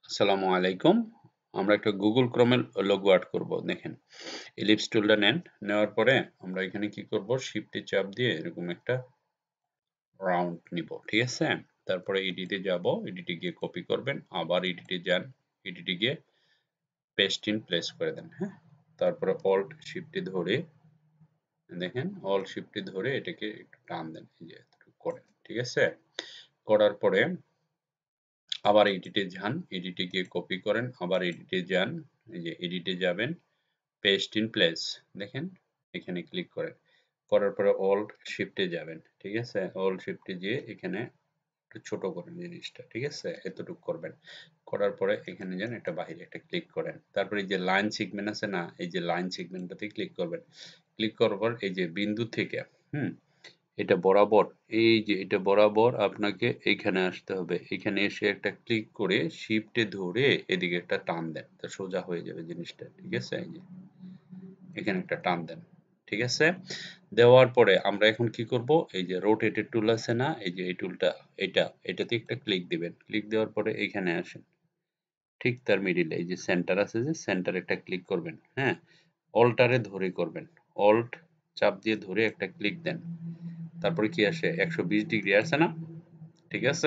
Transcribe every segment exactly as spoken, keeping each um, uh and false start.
আসসালামু আলাইকুম। আমরা একটা গুগল ক্রোমের লোগো আর্ট করব। দেখেন, ইলিপস টুলটা নেন। নেওয়ার পরে আমরা এখানে কি করব? শিফটে চাপ দিয়ে এরকম একটা রাউন্ড নিব। ঠিক আছে? তারপরে এডিটে যাব। এডিটে গিয়ে কপি করবেন। আবার এডিটে যান। এডিটে গিয়ে পেস্ট ইন প্লেস করে দেন। হ্যাঁ? তারপরে অল্ট শিফটে ধরে দেখেন, অল্ট শিফটে ধরে এটাকে একটু টান দেন। এই যে এতটুকু করেন। ঠিক আছে? করার পরে আবার এডিটে যান। এডিটে গিয়ে কপি করেন। আবার এডিটে যান। এই যে এডিটে যাবেন। পেস্ট ইন প্লেস দেখেন, এখানে ক্লিক করেন। করার পরে অল্ট শিফটে যাবেন। ঠিক আছে? অল্ট শিফটে গিয়ে এখানে একটু ছোট করেন জিনিসটা। ঠিক আছে? এতটুকু করবেন। করার পরে এখানে যান, একটা বাহিরে একটা ক্লিক করেন। তারপরে এই যে লাইন সেগমেন্ট আছে না? এই যে লাইন সেগমেন্টটাতে ক্লিক করবেন। ক্লিক করার পর এই যে বিন্দু থেকে হুম এটা বরাবর, এই যে এটা বরাবর আপনাকে এইখানে আসতে হবে। এখানে এসে একটা ক্লিক করে শিফটে ধরে এদিকে একটা টান দেন। তো সোজা হয়ে যাবে জিনিসটা। ঠিক আছে? এই যে এখানে একটা টান দেন। ঠিক আছে? দেওয়ার পরে আমরা এখন কি করব? এই যে রোটেটেড টুল আছে না? এই যে এই টুলটা, এটা এটাতে একটা ক্লিক দিবেন। ক্লিক দেওয়ার পরে এখানে আসেন। ঠিক তার মিডিলে এই যে সেন্টার আছে, যে সেন্টারে একটা ক্লিক করবেন। হ্যাঁ? অল্টারে ধরে করবেন। অল্ট চাপ দিয়ে ধরে একটা ক্লিক দেন। তারপরে কি আসে? একশো বিশ ডিগ্রি আছে না? ঠিক আছে?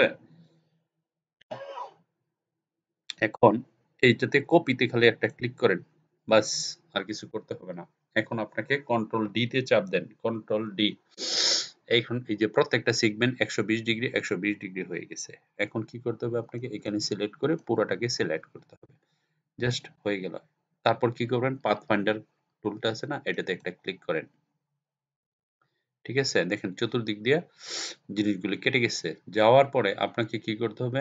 এখন এইটাতে কপিতে খালি একটা ক্লিক করেন। বাস, আর কিছু করতে হবে না। এখন আপনাকে কন্ট্রোল ডি তে চাপ দেন। Control D. এখন এই যে প্রত্যেকটা সেগমেন্ট একশো বিশ ডিগ্রি একশো বিশ ডিগ্রি হয়ে গেছে। এখন কি করতে হবে? আপনাকে এখানে সিলেক্ট করে পুরোটাকে সিলেক্ট করতে হবে। জাস্ট হয়ে গেল। তারপর কি করবেন? পাথ ফাইন্ডার টুলটা আছে না? এটাতে একটা ক্লিক করেন। ঠিক আছে? দেখেন চতুর্দিক দিয়ে জিনিসগুলো কেটে গেছে। যাওয়ার পরে আপনাকে কি করতে হবে?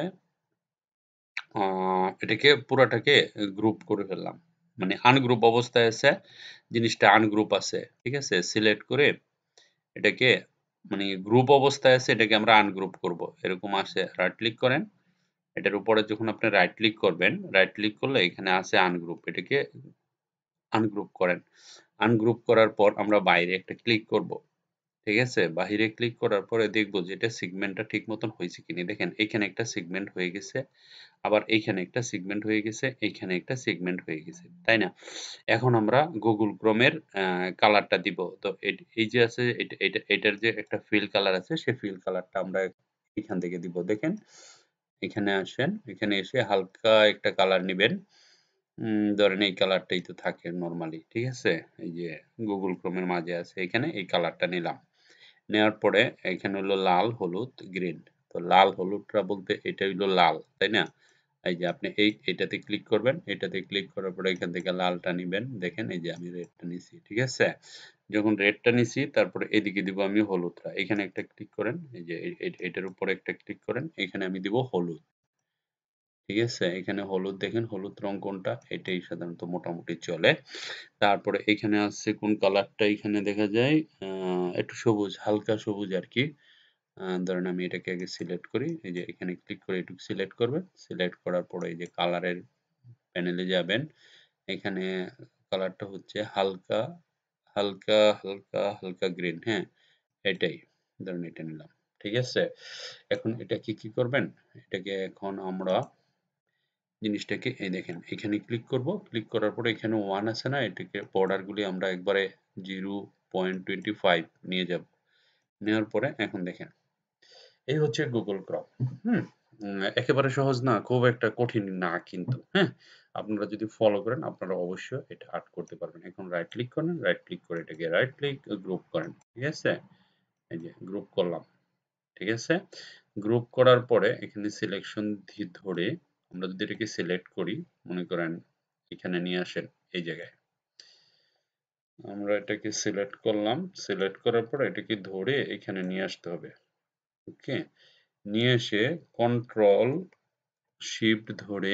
আহ, এটাকে পুরাটাকে গ্রুপ করে ফেললাম। মানে আনগ্রুপ অবস্থায় আছে, জিনিসটা আনগ্রুপ আছে। ঠিক আছে? সিলেক্ট করে এটাকে, মানে গ্রুপ অবস্থায় আছে, এটাকে আমরা আনগ্রুপ করব। এরকম আসে, রাইট ক্লিক করেন। এটার উপরে যখন আপনি রাইট ক্লিক করবেন, রাইট ক্লিক করলে এখানে আছে আনগ্রুপ, এটাকে আনগ্রুপ করেন। আনগ্রুপ করার পর আমরা বাইরে একটা ক্লিক করব। ঠিক আছে? বাহিরে ক্লিক করার পরে দেখব যে এটা সেগমেন্টটা ঠিক মতন হয়েছে কিনা। দেখেন এখানে একটা সেগমেন্ট হয়ে গেছে, আবার এইখানে একটা সেগমেন্ট হয়ে গেছে, এইখানে একটা সেগমেন্ট হয়ে গেছে, তাই না? এখন আমরা গুগল ক্রোমের কালারটা দিব। তো এট- এই যে আছে এটা এটা এটার যে একটা ফিল কালার আছে, সেই ফিল কালারটা আমরা এখান থেকে দিব। দেখেন এখানে আসেন, এখানে এসে হালকা একটা কালার নেবেন। উম, ধরেন এই কালারটাই তো থাকে নর্মালি। ঠিক আছে? এই যে গুগল ক্রোমের মাঝে আছে, এখানে এই কালারটা নিলাম। নেওয়ার পরে এখানে হলো লাল, হলুদ, গ্রিন। তো লাল হলুদটা বলতে এটা হলো লাল, তাই না? এই যে আপনি এই এটাতে ক্লিক করবেন। এটাতে ক্লিক করার পরে এখান থেকে লালটা নিবেন। দেখেন এই যে আমি রেডটা নিছি। ঠিক আছে? যখন রেডটা নিছি, তারপরে এদিকে দিব আমি হলুদটা। এখানে একটা ক্লিক করেন। এই যে এ- এ- এটার উপরে একটা ক্লিক করেন। এখানে আমি দিব হলুদ। ঠিক আছে? এখানে হলুদ, দেখেন হলুদ রং কোনটা? এটাই সাধারণত মোটামুটি চলে। তারপরে এখানে আছে কোন কালারটা? এখানে দেখা যায় আহ একটু সবুজ, হালকা সবুজ আর কি। আহ, ধরেন আমি এটাকে আগে সিলেক্ট করি। এই যে এখানে ক্লিক করে এটুকু সিলেক্ট করবেন। সিলেক্ট করার পরে এই যে কালারের প্যানেলে যাবেন। এখানে কালারটা হচ্ছে হালকা হালকা হালকা হালকা গ্রিন। হ্যাঁ, এটাই। ধরেন এটা নিলাম। ঠিক আছে? এখন এটাকে কি করবেন? এটাকে এখন আমরা জিনিসটাকে এই দেখেন এখানে ক্লিক করব। ক্লিক করার পরে এখানে ওয়ান আছে না? এটাকে বর্ডার গুলি আমরা একবারে জিরো পয়েন্ট টোয়েন্টি ফাইভ নিয়ে যাব। নেওয়ার পরে এখন দেখেন এই হচ্ছে গুগল ক্রপ। হুম উম, একেবারে সহজ না, খুব একটা কঠিন না কিন্তু। হ্যাঁ, আপনারা যদি ফলো করেন আপনারা অবশ্যই এটা আর্ট করতে পারবেন। এখন রাইট ক্লিক করেন, রাইট ক্লিক করে এটাকে রাইট ক্লিক গ্রুপ করেন। ঠিক আছে? এই যে গ্রুপ করলাম। ঠিক আছে? গ্রুপ করার পরে এখানে সিলেকশন ধরে আমরা যদি এটাকে সিলেক্ট করি, মনে করেন এখানে নিয়ে আসেন এই জায়গায়। আমরা এটাকে সিলেক্ট করলাম। সিলেক্ট করার পর এটাকে ধরে এখানে নিয়ে আসতে হবে। ওকে? নিয়ে এসে কন্ট্রোল শিফট ধরে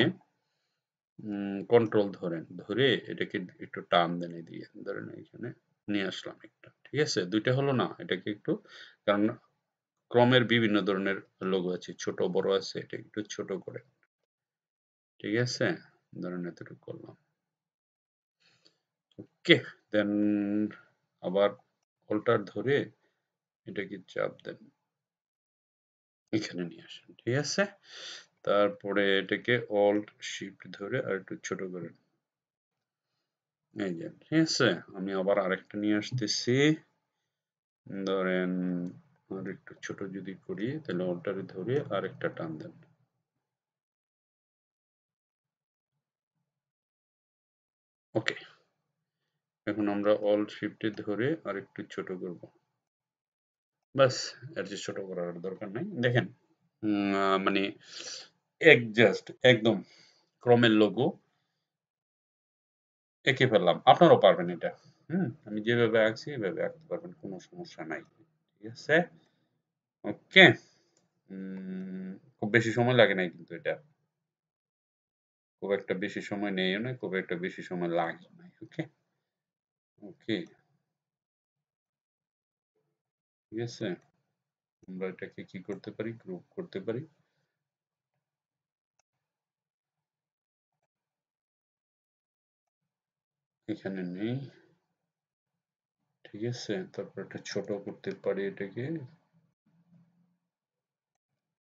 উম, কন্ট্রোল ধরেন, ধরে এটাকে একটু টান দেন এদিকে। ধরেন এখানে নিয়ে আসলাম একটা। ঠিক আছে? দুইটা হলো না, এটাকে একটু, কারণ ক্রমের বিভিন্ন ধরনের লোগো আছে, ছোট বড় আছে, এটা একটু ছোট করে। ঠিক আছে? ধরেন এতটুকু করলাম। ওকে, দেন আবার অল্টার ধরে এটাকে চাপ দেন, এখানে নিয়ে আসেন। ঠিক আছে? তারপরে এটাকে অল্ট শিফট ধরে আর একটু ছোট করেন। এই যে ঠিক আছে, আমি আবার আরেকটা নিয়ে আসতেছি। ধরেন আর একটু ছোট যদি করি তাহলে অল্টারে ধরে আরেকটা টান দেন। ওকে, এখন আমরা অল্ট শিফটে ধরে আর একটু ছোট করব। বাস, এর চেয়ে ছোট করার আর দরকার নাই। দেখেন উম, আহ, মানে একজাস্ট একদম ক্রমের লোগো এঁকে ফেললাম। আপনারাও পারবেন এটা। হুম, আমি যেভাবে আঁকছি এভাবে আঁকতে পারবেন, কোনো সমস্যা নাই। ঠিক আছে, ওকে। উম, খুব বেশি সময় লাগে নাই কিন্তু এটা, খুব একটা বেশি সময় নেইও না, খুব একটা বেশি সময় লাগে না। ওকে, ওকে, ঠিক আছে। আমরা এটাকে কি করতে পারি, গ্রুপ করতে পারি। এখানে নেই, ঠিক আছে। তারপর এটা ছোট করতে পারি এটাকে।